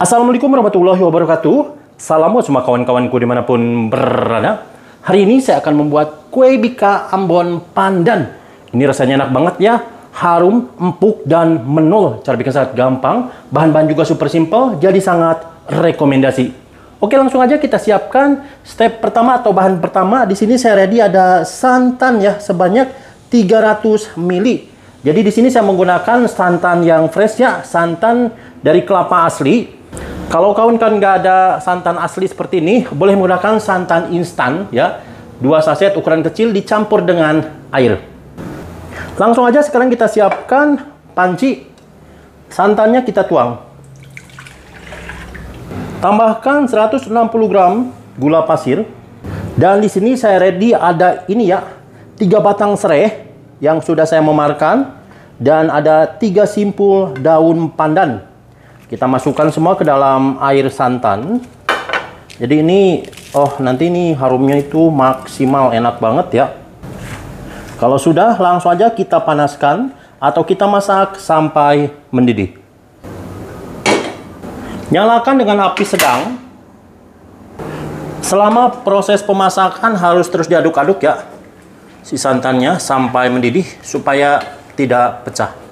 Assalamualaikum warahmatullahi wabarakatuh. Salam buat semua kawan-kawanku dimanapun berada. Hari ini saya akan membuat kue bika Ambon pandan. Ini rasanya enak banget ya. Harum, empuk, dan menol. Cara bikin sangat gampang. Bahan-bahan juga super simple, jadi sangat rekomendasi. Oke, langsung aja kita siapkan step pertama atau bahan pertama. Di sini saya ready ada santan ya, sebanyak 300 ml. Jadi di sini saya menggunakan santan yang fresh ya, santan dari kelapa asli. Kalau kawan-kawan nggak ada santan asli seperti ini, boleh menggunakan santan instan ya. 2 saset ukuran kecil dicampur dengan air. Langsung aja sekarang kita siapkan panci. Santannya kita tuang. Tambahkan 160 gram gula pasir. Dan di sini saya ready ada ini ya, 3 batang serai yang sudah saya memarkan dan ada 3 simpul daun pandan. Kita masukkan semua ke dalam air santan. Jadi ini, nanti ini harumnya itu maksimal, enak banget ya. Kalau sudah, langsung aja kita panaskan atau kita masak sampai mendidih. Nyalakan dengan api sedang. Selama proses pemasakan harus terus diaduk-aduk ya, si santannya sampai mendidih supaya tidak pecah.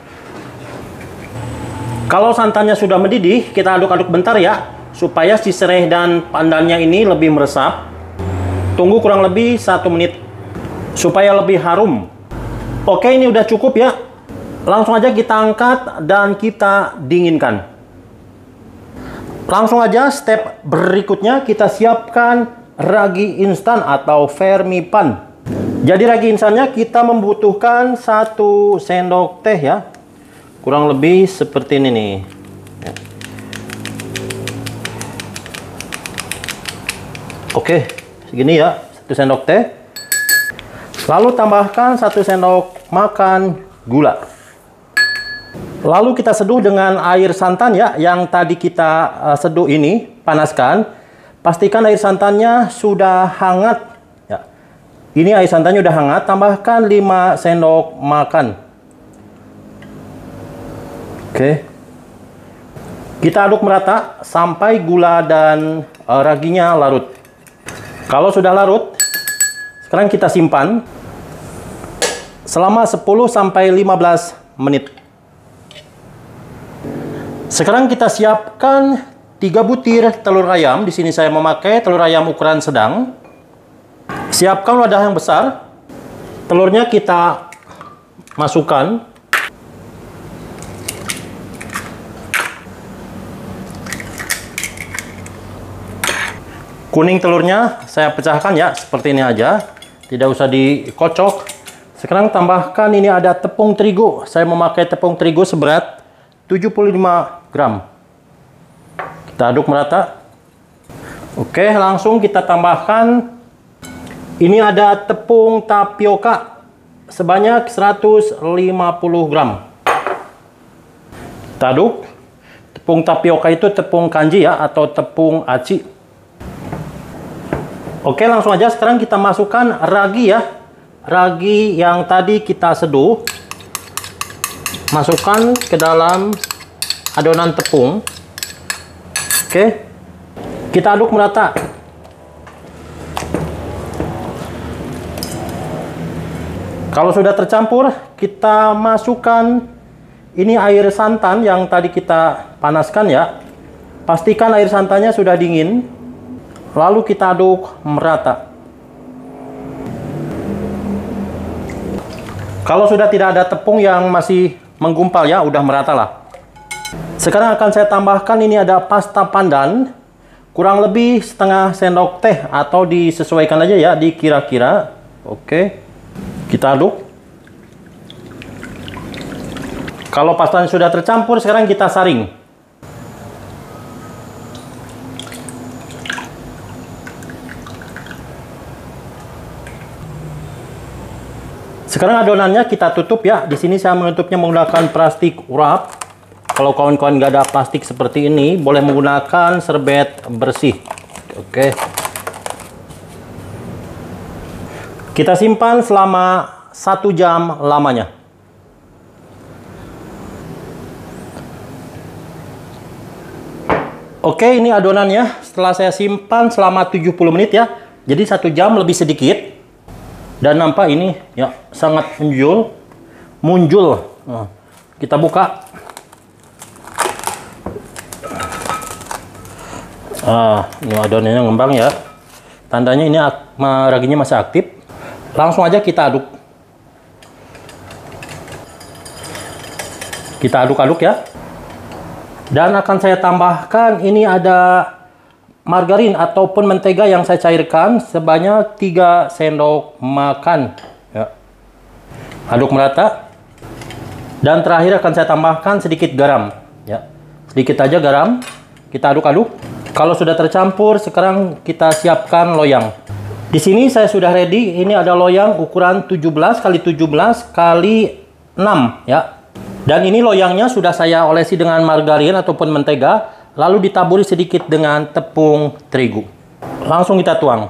Kalau santannya sudah mendidih, kita aduk-aduk bentar ya, supaya si serai dan pandannya ini lebih meresap. Tunggu kurang lebih 1 menit, supaya lebih harum. Oke, ini udah cukup ya. Langsung aja kita angkat dan kita dinginkan. Langsung aja step berikutnya kita siapkan ragi instan atau vermipan. Jadi ragi instannya kita membutuhkan 1 sendok teh ya. Kurang lebih seperti ini nih. Oke, segini ya, 1 sendok teh. Lalu tambahkan 1 sendok makan gula. Lalu kita seduh dengan air santan ya, yang tadi kita seduh ini, panaskan. Pastikan air santannya sudah hangat. Ya. Ini air santannya sudah hangat, tambahkan 5 sendok makan. Oke, kita aduk merata sampai gula dan raginya larut. Kalau sudah larut, sekarang kita simpan selama 10-15 menit. Sekarang kita siapkan 3 butir telur ayam. Di sini saya memakai telur ayam ukuran sedang. Siapkan wadah yang besar. Telurnya kita masukkan. Kuning telurnya saya pecahkan ya, seperti ini aja. Tidak usah dikocok. Sekarang tambahkan ini ada tepung terigu. Saya memakai tepung terigu seberat 75 gram. Kita aduk merata. Oke, langsung kita tambahkan. Ini ada tepung tapioka sebanyak 150 gram. Kita aduk. Tepung tapioka itu tepung kanji ya, atau tepung aci. Oke, langsung aja sekarang kita masukkan ragi ya. Ragi yang tadi kita seduh. Masukkan ke dalam adonan tepung. Oke. Kita aduk merata. Kalau sudah tercampur, kita masukkan ini air santan yang tadi kita panaskan ya. Pastikan air santannya sudah dingin. Lalu kita aduk merata. Kalau sudah tidak ada tepung yang masih menggumpal ya, udah merata lah. Sekarang akan saya tambahkan ini ada pasta pandan. Kurang lebih setengah sendok teh atau disesuaikan aja ya, dikira-kira. Oke. Kita aduk. Kalau pastanya sudah tercampur, sekarang kita saring. Sekarang adonannya kita tutup ya. Di sini saya menutupnya menggunakan plastik wrap. Kalau kawan-kawan nggak ada plastik seperti ini, boleh menggunakan serbet bersih. Oke. Kita simpan selama 1 jam lamanya. Oke, ini adonannya setelah saya simpan selama 70 menit ya. Jadi 1 jam lebih sedikit. Dan nampak ini ya sangat muncul. Nah, kita buka. Ini adonannya ngembang ya. Tandanya ini raginya masih aktif. Langsung aja kita aduk. Kita aduk-aduk ya. Dan akan saya tambahkan ini ada margarin ataupun mentega yang saya cairkan sebanyak 3 sendok makan ya. Aduk merata. Dan terakhir akan saya tambahkan sedikit garam ya. Sedikit aja garam. Kita aduk-aduk. Kalau sudah tercampur, sekarang kita siapkan loyang. Di sini saya sudah ready. Ini ada loyang ukuran 17 x 17 x 6 ya. Dan ini loyangnya sudah saya olesi dengan margarin ataupun mentega, lalu ditaburi sedikit dengan tepung terigu. Langsung kita tuang.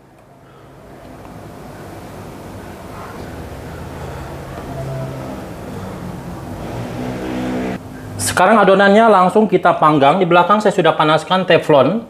Sekarang adonannya langsung kita panggang. Di belakang saya sudah panaskan teflon.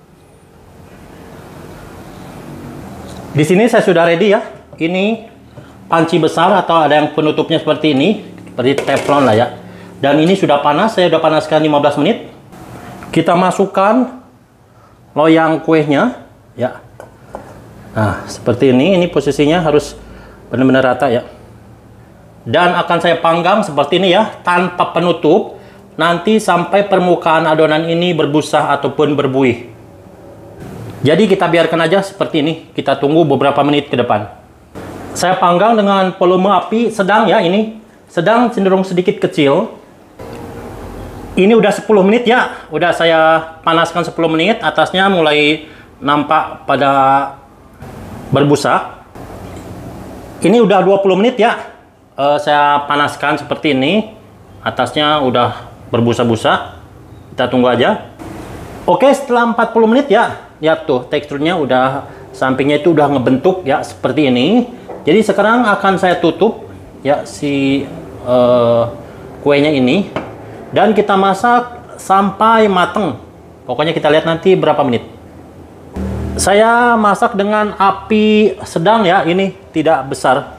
Di sini saya sudah ready ya. Ini panci besar atau ada yang penutupnya seperti ini. Seperti teflon lah ya. Dan ini sudah panas, saya sudah panaskan 15 menit. Kita masukkan loyang kuenya ya. Nah, seperti ini posisinya harus benar-benar rata ya. Dan akan saya panggang seperti ini ya, tanpa penutup, nanti sampai permukaan adonan ini berbusa ataupun berbuih. Jadi kita biarkan aja seperti ini, kita tunggu beberapa menit ke depan. Saya panggang dengan volume api sedang ya, ini sedang cenderung sedikit kecil. Ini udah 10 menit ya, udah saya panaskan 10 menit, atasnya mulai nampak pada berbusa. Ini udah 20 menit ya, saya panaskan seperti ini, atasnya udah berbusa-busa. Kita tunggu aja. Oke, setelah 40 menit ya, lihat tuh teksturnya udah, sampingnya itu udah ngebentuk ya, seperti ini. Jadi sekarang akan saya tutup ya si kuenya ini, dan kita masak sampai mateng. Pokoknya kita lihat nanti berapa menit. Saya masak dengan api sedang ya, ini tidak besar.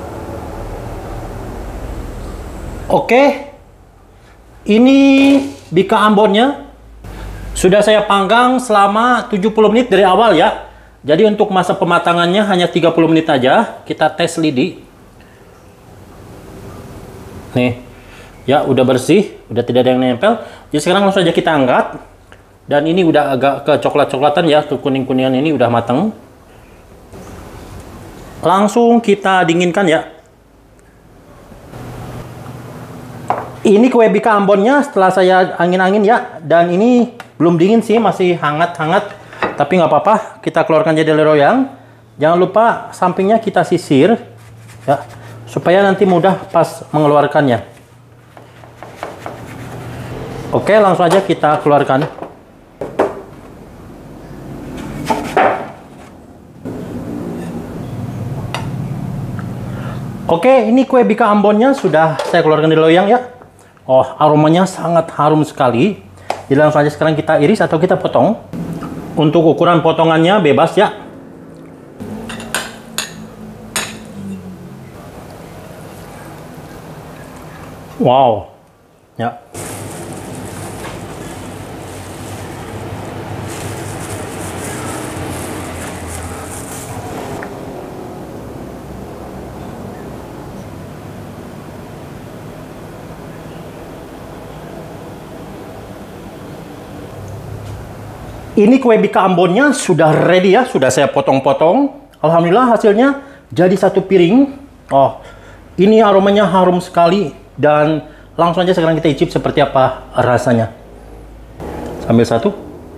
Oke, ini bika ambonnya sudah saya panggang selama 70 menit dari awal ya. Jadi untuk masa pematangannya hanya 30 menit aja. Kita tes lidi. Nih, ya udah bersih, udah tidak ada yang nempel. Jadi sekarang langsung aja kita angkat. Dan ini udah agak ke coklat-coklatan ya, ke kuning-kuningan ini udah matang. Langsung kita dinginkan ya. Ini kue bika ambonnya setelah saya angin-angin ya. Dan ini belum dingin sih, masih hangat-hangat. Tapi nggak apa-apa, kita keluarkan jadi loyang. Jangan lupa sampingnya kita sisir ya, supaya nanti mudah pas mengeluarkannya. Oke, langsung aja kita keluarkan. Oke, ini kue bika ambonnya sudah saya keluarkan dari loyang ya. Oh, aromanya sangat harum sekali. Jadi langsung aja sekarang kita iris atau kita potong. Untuk ukuran potongannya bebas ya. Wow. Ya. Ini kue bika ambonnya sudah ready ya, sudah saya potong-potong. Alhamdulillah hasilnya jadi satu piring. Oh, ini aromanya harum sekali. Dan langsung aja sekarang kita icip seperti apa rasanya. Sambil satu.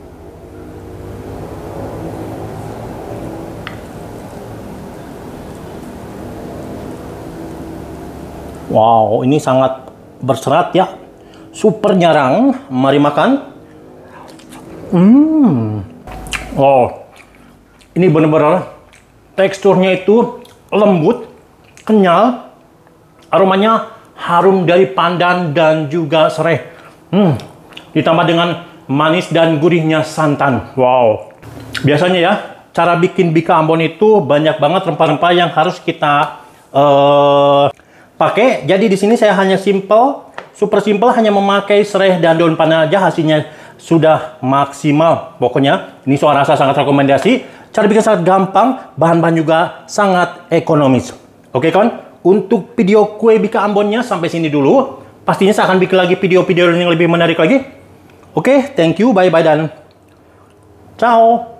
Wow, ini sangat berserat ya. Super nyarang. Mari makan. Oh, ini benar-benar teksturnya itu lembut, kenyal, aromanya harum dari pandan dan juga serai. Ditambah dengan manis dan gurihnya santan. Wow. Biasanya ya, cara bikin bika Ambon itu banyak banget rempah-rempah yang harus kita pakai. Jadi di sini saya hanya super simple, hanya memakai serai dan daun pandan aja, hasilnya sudah maksimal. Pokoknya ini soal rasa sangat rekomendasi. Cara bikin sangat gampang, bahan-bahan juga sangat ekonomis. Oke kawan, untuk video kue bika Ambonnya sampai sini dulu. Pastinya saya akan bikin lagi video-video yang lebih menarik lagi. Oke, thank you, bye-bye dan ciao.